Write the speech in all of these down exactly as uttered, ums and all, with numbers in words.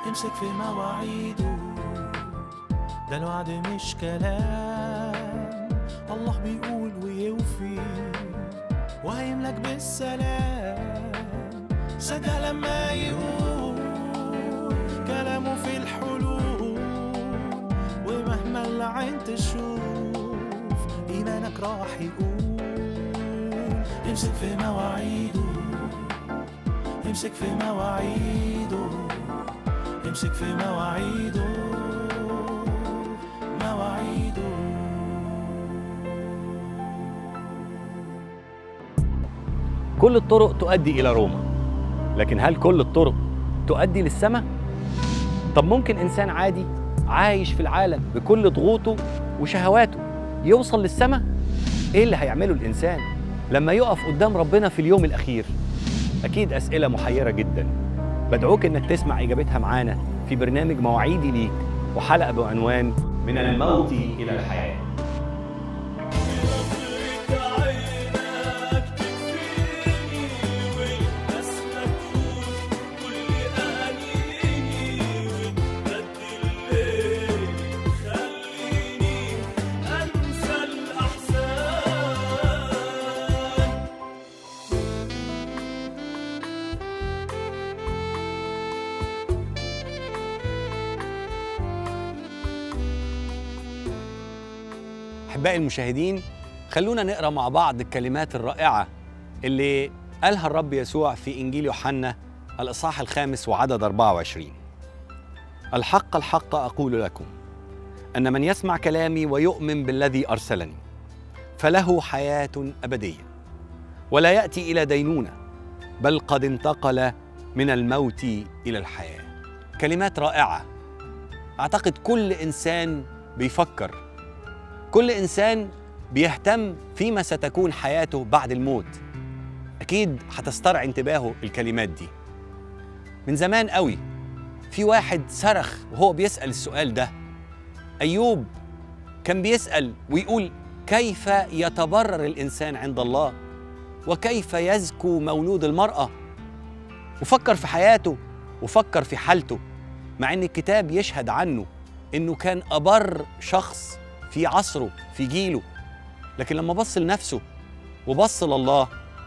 امسك في مواعيده، ده الوعد مش كلام، الله بيقول ويوفي وهيملك بالسلام. صدق لما يقول كلامه في الحلول، ومهما العين تشوف إيمانك راح يقول. امسك في مواعيده، امسك في مواعيده، امسك في مواعيده، مواعيده. كل الطرق تؤدي إلى روما، لكن هل كل الطرق تؤدي للسماء؟ طب ممكن إنسان عادي عايش في العالم بكل ضغوطه وشهواته يوصل للسماء؟ إيه اللي هيعمله الإنسان لما يقف قدام ربنا في اليوم الأخير؟ أكيد أسئلة محيرة جدا، بدعوك إنك تسمع إجابتها معانا في برنامج مواعيدي ليك، وحلقة بعنوان من الموت إلى الحياة. أحبائي المشاهدين، خلونا نقرأ مع بعض الكلمات الرائعة اللي قالها الرب يسوع في إنجيل يوحنا الإصحاح الخامس وعدد أربعة وعشرين. الحق الحق أقول لكم أن من يسمع كلامي ويؤمن بالذي أرسلني فله حياة أبدية، ولا يأتي إلى دينونة، بل قد انتقل من الموت إلى الحياة. كلمات رائعة، أعتقد كل إنسان بيفكر، كل إنسان بيهتم فيما ستكون حياته بعد الموت، أكيد هتسترعي انتباهه الكلمات دي. من زمان قوي في واحد صرخ وهو بيسأل السؤال ده. أيوب كان بيسأل ويقول: كيف يتبرر الإنسان عند الله؟ وكيف يزكو مولود المرأة؟ وفكر في حياته وفكر في حالته، مع أن الكتاب يشهد عنه أنه كان أبر شخص في عصره في جيله، لكن لما بص لنفسه وبص لله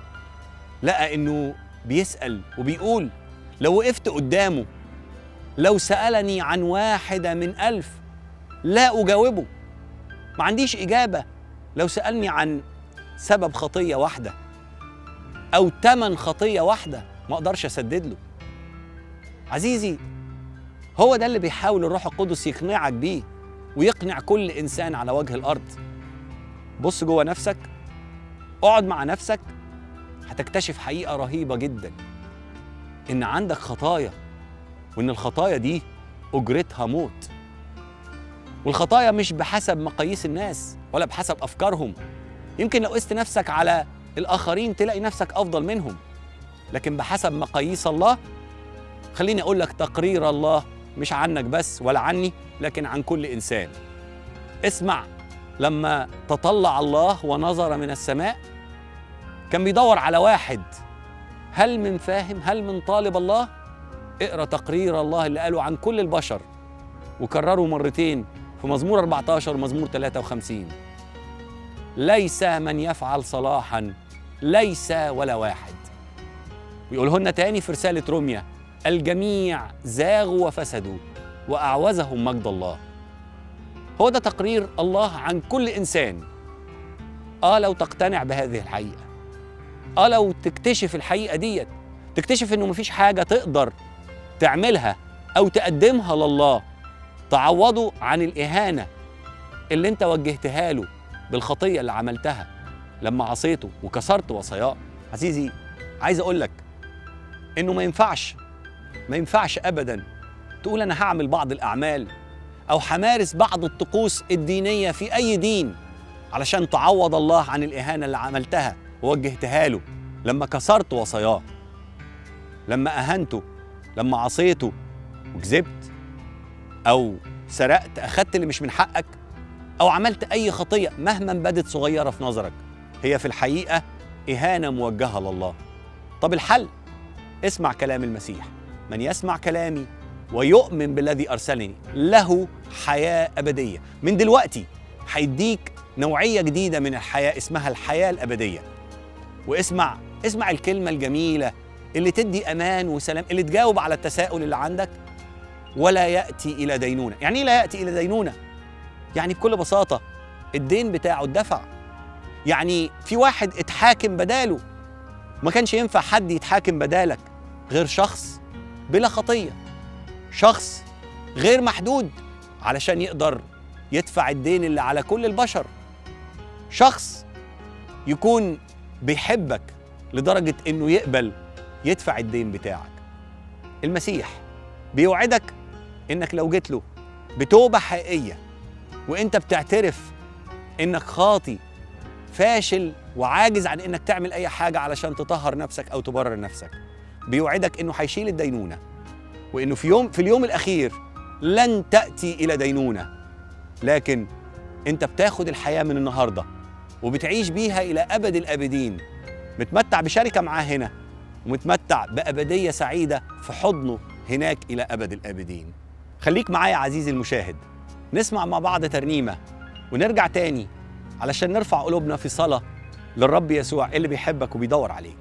لقى انه بيسأل وبيقول: لو وقفت قدامه، لو سألني عن واحدة من ألف لا أجاوبه، ما عنديش إجابة. لو سألني عن سبب خطية واحدة أو تمن خطية واحدة ما أقدرش أسدد له. عزيزي، هو ده اللي بيحاول الروح القدس يقنعك بيه ويقنع كل إنسان على وجه الأرض. بص جوه نفسك، اقعد مع نفسك، هتكتشف حقيقة رهيبة جدا، إن عندك خطايا، وإن الخطايا دي أجرتها موت. والخطايا مش بحسب مقاييس الناس ولا بحسب أفكارهم. يمكن لو قست نفسك على الآخرين تلاقي نفسك أفضل منهم، لكن بحسب مقاييس الله، خليني أقول لك تقرير الله مش عنك بس ولا عني، لكن عن كل إنسان. اسمع، لما تطلع الله ونظر من السماء كان بيدور على واحد، هل من فاهم؟ هل من طالب الله؟ اقرأ تقرير الله اللي قاله عن كل البشر وكرره مرتين في مزمور أربعة عشر ومزمور ثلاثة وخمسين. ليس من يفعل صلاحا، ليس ولا واحد. ويقولهن تاني في رسالة روميا: الجميع زاغوا وفسدوا وأعوزهم مجد الله. هو ده تقرير الله عن كل إنسان. آه لو تقتنع بهذه الحقيقة، آه لو تكتشف الحقيقة ديت، تكتشف إنه مفيش حاجة تقدر تعملها أو تقدمها لله تعوضه عن الإهانة اللي أنت وجهتها له بالخطية اللي عملتها لما عصيته وكسرت وصاياه. عزيزي، عايز أقول لك إنه ما ينفعش ما ينفعش أبداً تقول أنا هعمل بعض الأعمال أو همارس بعض الطقوس الدينية في أي دين علشان تعوض الله عن الإهانة اللي عملتها ووجهتها له لما كسرت وصاياه، لما أهنته، لما عصيته وكذبت أو سرقت، أخدت اللي مش من حقك، أو عملت أي خطية مهما بدت صغيرة في نظرك، هي في الحقيقة إهانة موجهة لله. طب الحل؟ اسمع كلام المسيح: من يسمع كلامي ويؤمن بالذي أرسلني له حياة أبدية. من دلوقتي هيديك نوعية جديدة من الحياة اسمها الحياة الأبدية. واسمع اسمع الكلمة الجميلة اللي تدي أمان وسلام، اللي تجاوب على التساؤل اللي عندك. ولا يأتي إلى دينونة. يعني إيه لا يأتي إلى دينونة؟ يعني بكل بساطة الدين بتاعه اتدفع. يعني في واحد اتحاكم بداله، ما كانش ينفع حد يتحاكم بدالك غير شخص بلا خطية، شخص غير محدود علشان يقدر يدفع الدين اللي على كل البشر، شخص يكون بيحبك لدرجة إنه يقبل يدفع الدين بتاعك. المسيح بيوعدك إنك لو جيت له بتوبة حقيقية وإنت بتعترف إنك خاطي فاشل وعاجز عن إنك تعمل أي حاجة علشان تطهر نفسك أو تبرر نفسك، بيوعدك إنه هيشيل الدينونة، وإنه في يوم في اليوم الأخير لن تأتي إلى دينونة، لكن أنت بتاخد الحياة من النهاردة وبتعيش بيها إلى أبد الآبدين، متمتع بشركة معاه هنا ومتمتع بأبدية سعيدة في حضنه هناك إلى أبد الآبدين. خليك معايا عزيزي المشاهد، نسمع مع بعض ترنيمة ونرجع تاني علشان نرفع قلوبنا في صلاة للرب يسوع اللي بيحبك وبيدور عليك.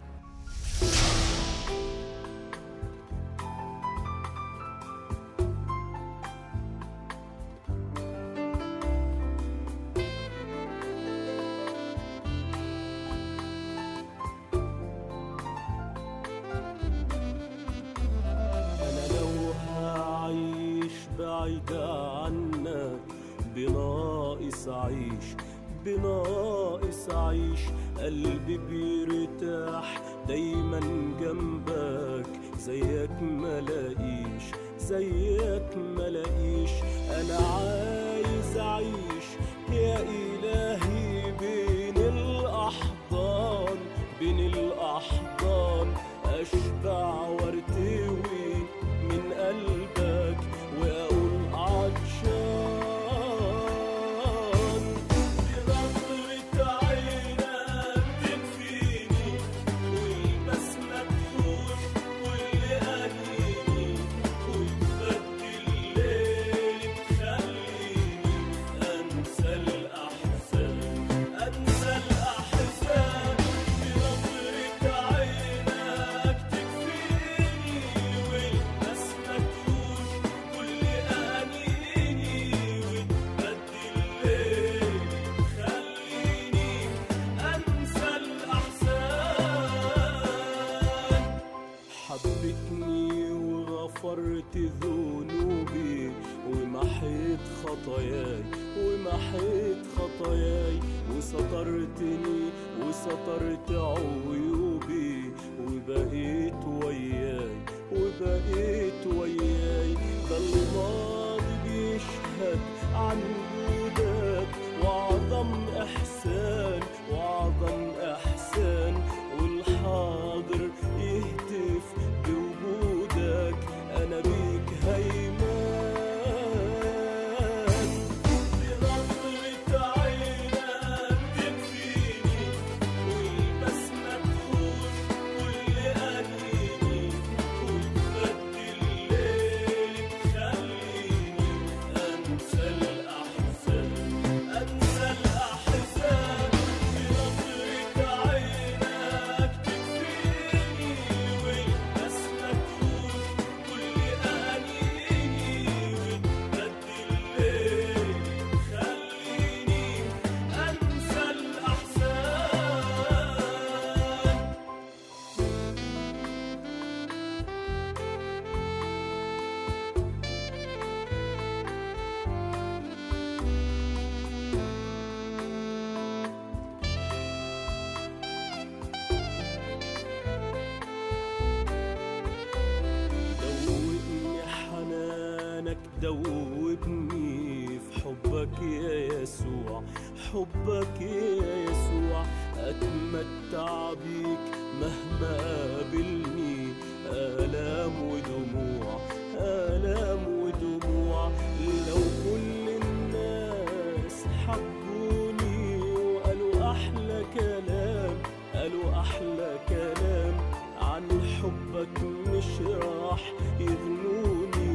بعيد عنك بناقص عيش بناقص عيش، قلبي بيرتاح دايما جنبك، زيك ملاقيش زيك ملاقيش. انا عايز اعيش يا الهي بين الاحضان بين الاحضان، اشبع وارتوي من قلبك واقول عطشان. بنظرة عينك تكفيني والبسمة تفوت كل أنيني، وتبدل الليل تخليني أنسى الأحزان أنسى الأحزان. بنظرة عينك تكفيني والبسمة تفوت كل أنيني، وتبدل الليل تخليني أنسى الأحزان. حبتني وغفرت ذنوبي ومحيت خطاياي ومحيت خطاياي، وسترتني وسترت عيوبي، وبقيت وياي وبقيت وياي. ده الماضي بيشهد عن وجودك وأعظم إحسان وأعظم إحسان، والحاضر يهتف بوجودك، أنا بيك هيمان. بنظرة عينك تكفيني والبسمة تفوت كل أنيني، وتبدل الليل تخليني أنسى الأحزان أنسى الأحزان. بنظرة عينك تكفيني والبسمة تفوت كل أنيني، وتبدل الليل تخليني أنسى الأحزان. دوبني حنانك دوبني في حبك يا يسوع حبك يا يسوع، أتمتع بيك مهما قابلني آلام ودموع آلام ودموع. لو كل الناس حبوني وقالوا أحلى كلام قالوا أحلى كلام عن حبك، مش راح يغنوني.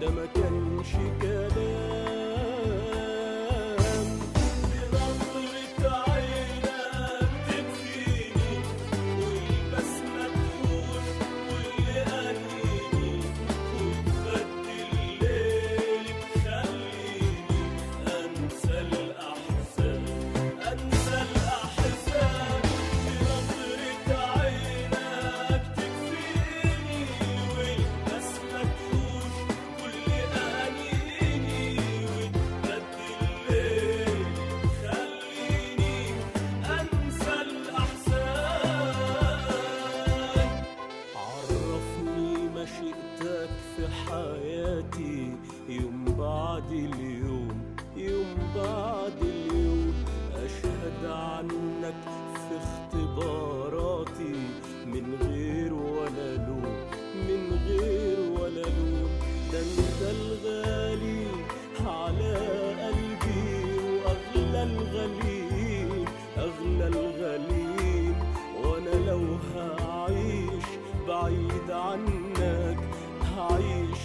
ده ما كانش كلام. بنظرة عينك تكفيني والبسمة تحوش كل أنيني وتبدل ليلي تخليني أنسى الأحزان أنسى الأحزان. بنظرة عينك تكفيني والبسمة تحوش كل أنيني وتبدل ليلي تخليني أنسى الأحزان. عرفني مشيئتك في حياتي يوم بعد اليوم يوم بعد اليوم. أشهد عنك في اختباراتي من غير ولا لوم من غير ولا لوم. ده انت الغالي على قلبي وأغلى الغالين أغلى الغالين. وأنا لو هعيش بعيد عنك هعيش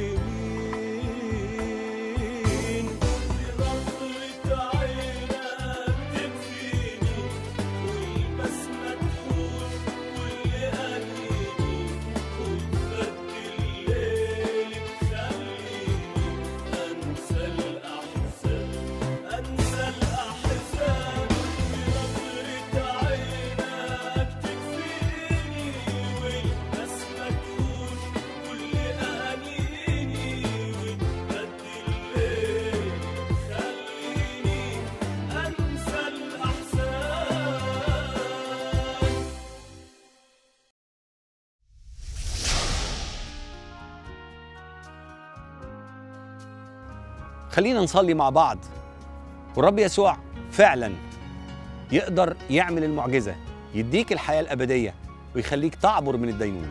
لمين؟ بنظرة عينك تكفيني والبسمة تحوش كل أنيني وتبدل ليلي تخليني أنسى الأحزان أنسى الأحزان. بنظرة عينك تكفيني والبسمة تحوش كل أنيني وتبدل ليلي تخليني أنسى الأحزان. خلينا نصلي مع بعض، والرب يسوع فعلا يقدر يعمل المعجزة، يديك الحياة الأبدية ويخليك تعبر من الدينونة.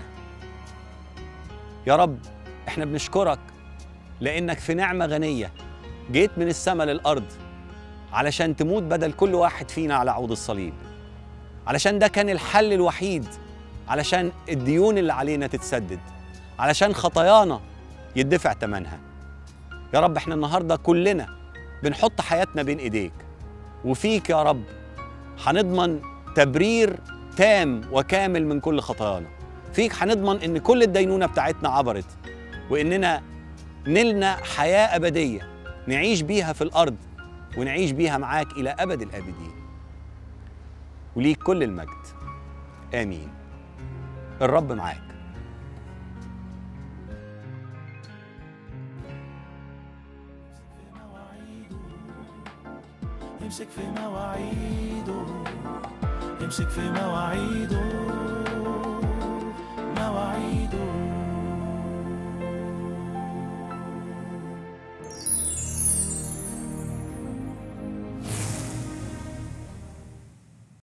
يا رب احنا بنشكرك لأنك في نعمة غنية جيت من السماء للأرض علشان تموت بدل كل واحد فينا على عود الصليب، علشان ده كان الحل الوحيد، علشان الديون اللي علينا تتسدد، علشان خطايانا يدفع ثمنها. يا رب احنا النهاردة كلنا بنحط حياتنا بين ايديك، وفيك يا رب هنضمن تبرير تام وكامل من كل خطايانا. فيك هنضمن ان كل الدينونة بتاعتنا عبرت، واننا نلنا حياة أبدية نعيش بيها في الأرض ونعيش بيها معاك إلى أبد الآبدين. وليك كل المجد، آمين. الرب معاك. يمسك في مواعيده يمسك في مواعيده مواعيده